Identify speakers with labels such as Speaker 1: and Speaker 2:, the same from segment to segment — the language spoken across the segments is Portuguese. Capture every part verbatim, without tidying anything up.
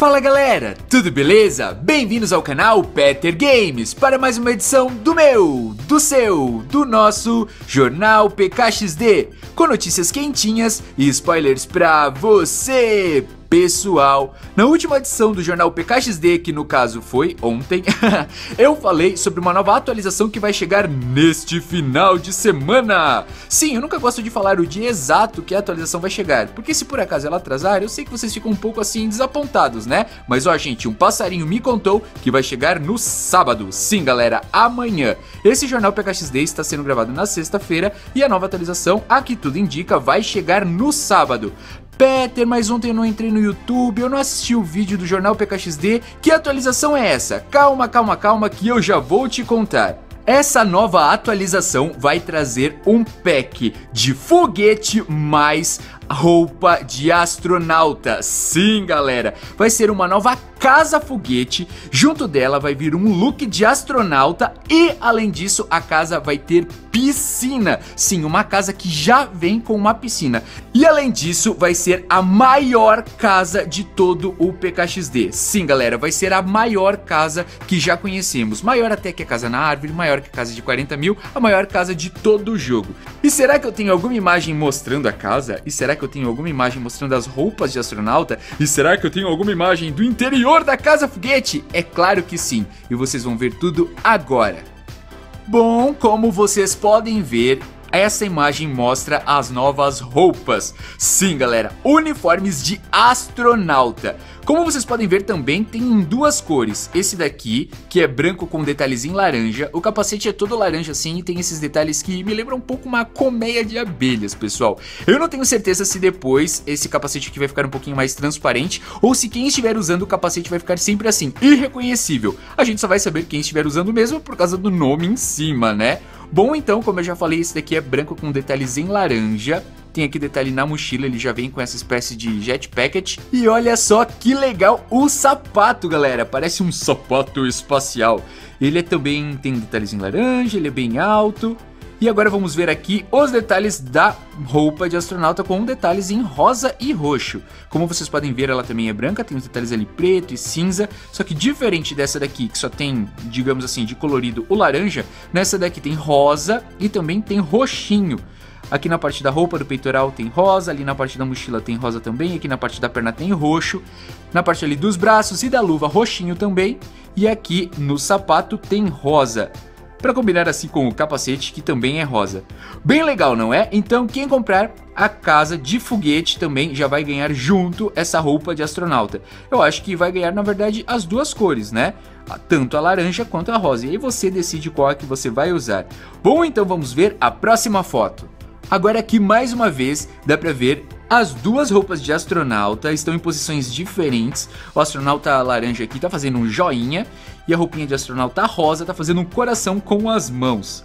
Speaker 1: Fala galera, tudo beleza? Bem-vindos ao canal Peter Games para mais uma edição do meu, do seu, do nosso Jornal P K X D, com notícias quentinhas e spoilers pra você, pessoal. Na última edição do Jornal P K X D, que no caso foi ontem, eu falei sobre uma nova atualização que vai chegar neste final de semana. Sim, eu nunca gosto de falar o dia exato que a atualização vai chegar, porque se por acaso ela atrasar, eu sei que vocês ficam um pouco assim desapontados, né? Mas ó gente, um passarinho me contou que vai chegar no sábado. Sim galera, amanhã. Esse Jornal P K X D está sendo gravado na sexta-feira e a nova atualização, a que tudo indica, vai chegar no sábado. Peter, mas ontem eu não entrei no YouTube, eu não assisti o vídeo do Jornal P K X D. Que atualização é essa? Calma, calma, calma que eu já vou te contar. Essa nova atualização vai trazer um pack de foguete mais roupa de astronauta. Sim, galera, vai ser uma nova casa foguete. Junto dela vai vir um look de astronauta e, além disso, a casa vai ter piscina. Sim, uma casa que já vem com uma piscina. E além disso, vai ser a maior casa de todo o P K X D. Sim, galera, vai ser a maior casa que já conhecemos. Maior até que a casa na árvore, maior que a casa de quarenta mil, a maior casa de todo o jogo. E será que eu tenho alguma imagem mostrando a casa? E será que eu tenho alguma imagem mostrando as roupas de astronauta? E será que eu tenho alguma imagem do interior da casa foguete? É claro que sim, e vocês vão ver tudo agora. Bom, como vocês podem ver, essa imagem mostra as novas roupas. Sim, galera, uniformes de astronauta. Como vocês podem ver também tem em duas cores. Esse daqui, que é branco com detalhes em laranja. O capacete é todo laranja assim e tem esses detalhes que me lembram um pouco uma colmeia de abelhas, pessoal. Eu não tenho certeza se depois esse capacete aqui vai ficar um pouquinho mais transparente ou se quem estiver usando o capacete vai ficar sempre assim, irreconhecível. A gente só vai saber quem estiver usando mesmo por causa do nome em cima, né? Bom, então, como eu já falei, esse daqui é branco com detalhes em laranja. Tem aqui detalhe na mochila, ele já vem com essa espécie de jetpack. E olha só que legal o sapato, galera. Parece um sapato espacial. Ele é também tem detalhes em laranja, ele é bem alto. E agora vamos ver aqui os detalhes da roupa de astronauta com detalhes em rosa e roxo. Como vocês podem ver, ela também é branca, tem os detalhes ali preto e cinza. Só que diferente dessa daqui, que só tem, digamos assim, de colorido o laranja, nessa daqui tem rosa e também tem roxinho. Aqui na parte da roupa do peitoral tem rosa, ali na parte da mochila tem rosa também, aqui na parte da perna tem roxo, na parte ali dos braços e da luva roxinho também, e aqui no sapato tem rosa, para combinar assim com o capacete que também é rosa. Bem legal, não é? Então quem comprar a casa de foguete também já vai ganhar junto essa roupa de astronauta. Eu acho que vai ganhar na verdade as duas cores, né? Tanto a laranja quanto a rosa, e aí você decide qual é que você vai usar. Bom, então vamos ver a próxima foto. Agora aqui mais uma vez dá pra ver as duas roupas de astronauta estão em posições diferentes. O astronauta laranja aqui tá fazendo um joinha e a roupinha de astronauta rosa tá fazendo um coração com as mãos.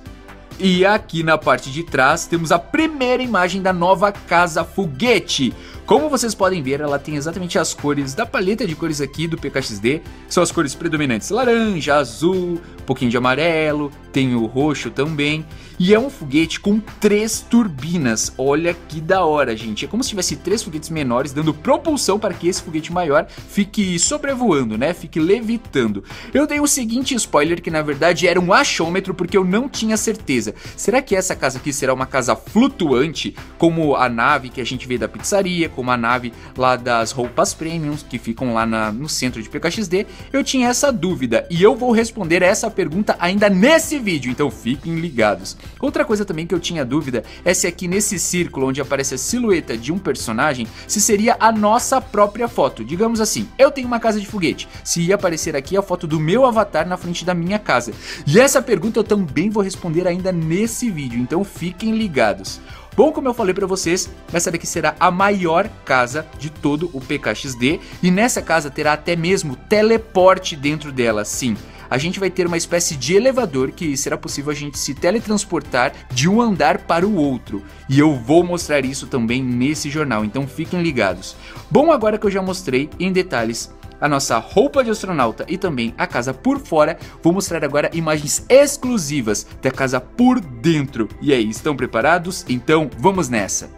Speaker 1: E aqui na parte de trás temos a primeira imagem da nova casa foguete. Como vocês podem ver, ela tem exatamente as cores da paleta de cores aqui do P K X D. São as cores predominantes: laranja, azul, um pouquinho de amarelo, tem o roxo também. E é um foguete com três turbinas. Olha que da hora, gente. É como se tivesse três foguetes menores dando propulsão para que esse foguete maior fique sobrevoando, né? Fique levitando. Eu dei o seguinte spoiler, que na verdade era um achômetro, porque eu não tinha certeza. Será que essa casa aqui será uma casa flutuante, como a nave que a gente vê da pizzaria, como a nave lá das roupas premiums, que ficam lá na, no centro de P K X D? Eu tinha essa dúvida e eu vou responder essa pergunta ainda nesse vídeo, então fiquem ligados. Outra coisa também que eu tinha dúvida é se aqui nesse círculo onde aparece a silhueta de um personagem, se seria a nossa própria foto. Digamos assim, eu tenho uma casa de foguete, se ia aparecer aqui a foto do meu avatar na frente da minha casa. E essa pergunta eu também vou responder ainda nesse vídeo, então fiquem ligados. Bom, como eu falei pra vocês, essa daqui será a maior casa de todo o P K X D e nessa casa terá até mesmo teleporte dentro dela, sim. A gente vai ter uma espécie de elevador que será possível a gente se teletransportar de um andar para o outro. E eu vou mostrar isso também nesse jornal, então fiquem ligados. Bom, agora que eu já mostrei em detalhes a nossa roupa de astronauta e também a casa por fora, vou mostrar agora imagens exclusivas da casa por dentro. E aí, estão preparados? Então vamos nessa!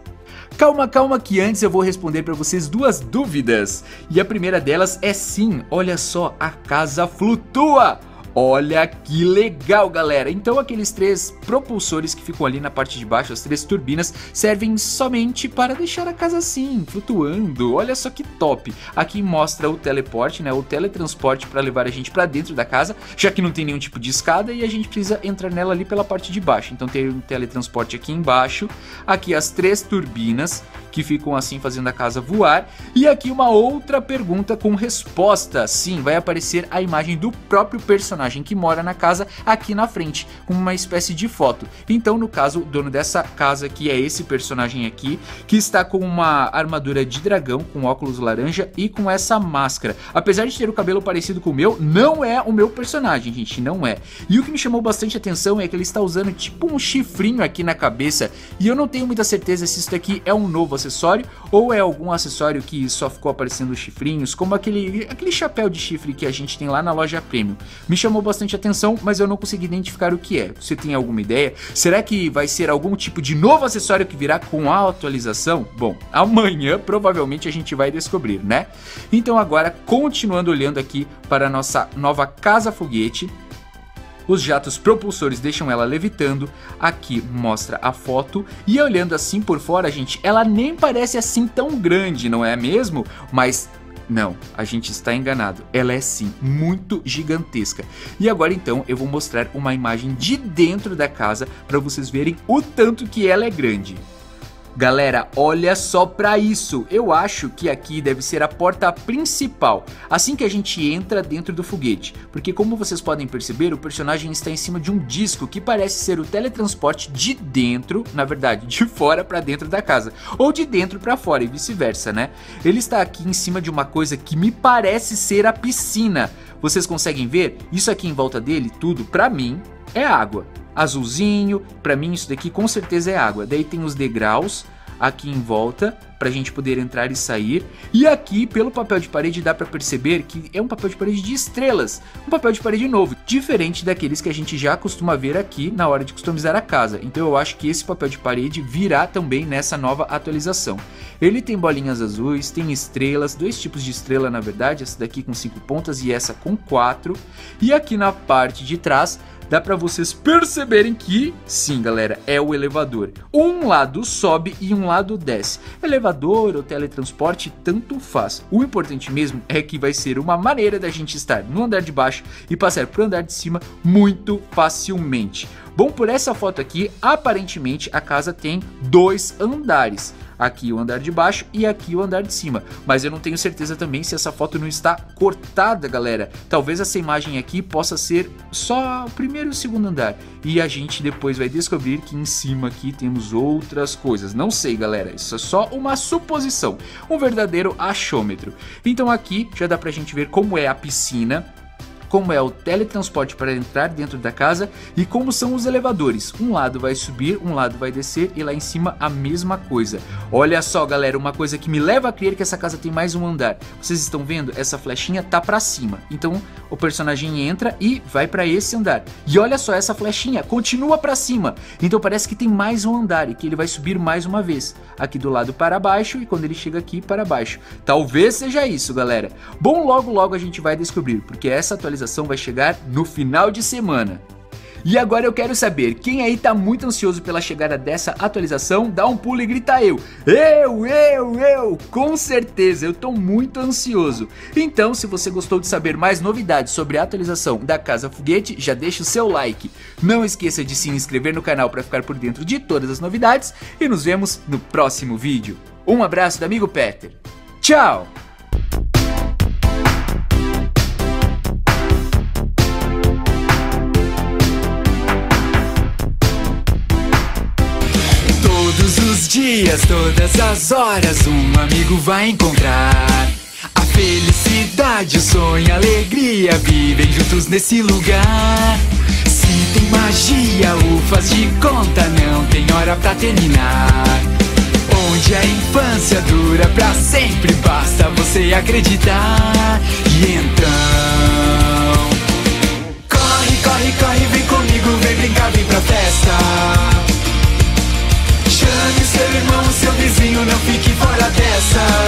Speaker 1: Calma, calma que antes eu vou responder para vocês duas dúvidas. E a primeira delas é sim, olha só, a casa flutua. Olha que legal, galera. Então aqueles três propulsores que ficam ali na parte de baixo, as três turbinas, servem somente para deixar a casa assim, flutuando. Olha só que top. Aqui mostra o teleporte, né, o teletransporte para levar a gente para dentro da casa, já que não tem nenhum tipo de escada e a gente precisa entrar nela ali pela parte de baixo. Então tem um teletransporte aqui embaixo, aqui as três turbinas que ficam assim fazendo a casa voar. E aqui uma outra pergunta com resposta. Sim, vai aparecer a imagem do próprio personagem que mora na casa aqui na frente, com uma espécie de foto. Então, no caso, o dono dessa casa aqui é esse personagem aqui, que está com uma armadura de dragão, com óculos laranja e com essa máscara. Apesar de ter o cabelo parecido com o meu, não é o meu personagem, gente, não é. E o que me chamou bastante atenção é que ele está usando tipo um chifrinho aqui na cabeça, e eu não tenho muita certeza se isso daqui é um novo acessório ou é algum acessório que só ficou aparecendo os chifrinhos, como aquele, aquele chapéu de chifre que a gente tem lá na loja Premium. Me chamou bastante atenção, mas eu não consegui identificar o que é. Você tem alguma ideia? Será que vai ser algum tipo de novo acessório que virá com a atualização? Bom, amanhã provavelmente a gente vai descobrir, né? Então agora, continuando olhando aqui para a nossa nova casa foguete, os jatos propulsores deixam ela levitando. Aqui mostra a foto. E olhando assim por fora, gente, ela nem parece assim tão grande, não é mesmo? Mas não, a gente está enganado. Ela é sim muito gigantesca. E agora então eu vou mostrar uma imagem de dentro da casa para vocês verem o tanto que ela é grande. Galera, olha só pra isso. Eu acho que aqui deve ser a porta principal, assim que a gente entra dentro do foguete, porque como vocês podem perceber, o personagem está em cima de um disco que parece ser o teletransporte de dentro, na verdade, de fora pra dentro da casa, ou de dentro pra fora e vice-versa, né? Ele está aqui em cima de uma coisa que me parece ser a piscina. Vocês conseguem ver? Isso aqui em volta dele, tudo, pra mim, é água. Azulzinho, pra mim isso daqui com certeza é água. Daí tem os degraus aqui em volta pra gente poder entrar e sair. E aqui pelo papel de parede dá pra perceber que é um papel de parede de estrelas, um papel de parede novo, diferente daqueles que a gente já costuma ver aqui na hora de customizar a casa. Então eu acho que esse papel de parede virá também nessa nova atualização. Ele tem bolinhas azuis, tem estrelas, dois tipos de estrela na verdade, essa daqui com cinco pontas e essa com quatro. E aqui na parte de trás dá pra vocês perceberem que, sim galera, é o elevador. Um lado sobe e um lado desce. Elevador ou teletransporte, tanto faz. O importante mesmo é que vai ser uma maneira da gente estar no andar de baixo e passar pro andar de cima muito facilmente. Bom, por essa foto aqui, aparentemente a casa tem dois andares. Aqui o andar de baixo e aqui o andar de cima. Mas eu não tenho certeza também se essa foto não está cortada, galera. Talvez essa imagem aqui possa ser só o primeiro e o segundo andar. E a gente depois vai descobrir que em cima aqui temos outras coisas. Não sei, galera. Isso é só uma suposição. Um verdadeiro achômetro. Então aqui já dá pra gente ver como é a piscina, como é o teletransporte para entrar dentro da casa e como são os elevadores. Um lado vai subir, um lado vai descer e lá em cima a mesma coisa. Olha só, galera, uma coisa que me leva a crer que essa casa tem mais um andar. Vocês estão vendo? Essa flechinha tá para cima. Então o personagem entra e vai para esse andar. E olha só, essa flechinha continua para cima. Então parece que tem mais um andar e que ele vai subir mais uma vez. Aqui do lado para baixo e quando ele chega aqui para baixo. Talvez seja isso, galera. Bom, logo logo a gente vai descobrir, porque essa atualização vai chegar no final de semana. E agora eu quero saber, quem aí tá muito ansioso pela chegada dessa atualização, dá um pulo e grita eu. Eu, eu, eu, com certeza, eu tô muito ansioso. Então, se você gostou de saber mais novidades sobre a atualização da Casa Foguete, já deixa o seu like. Não esqueça de se inscrever no canal para ficar por dentro de todas as novidades e nos vemos no próximo vídeo. Um abraço do amigo Peter. Tchau! Todos os dias, todas as horas, um amigo vai encontrar. A felicidade, o sonho, a alegria vivem juntos nesse lugar. Se tem magia, o faz de conta, não tem hora pra terminar. Onde a infância dura pra sempre, basta você acreditar. E então, corre, corre, corre, vem comigo, vem brincar, vem pra festa. Chame seu irmão, seu vizinho,
Speaker 2: não fique fora dessa.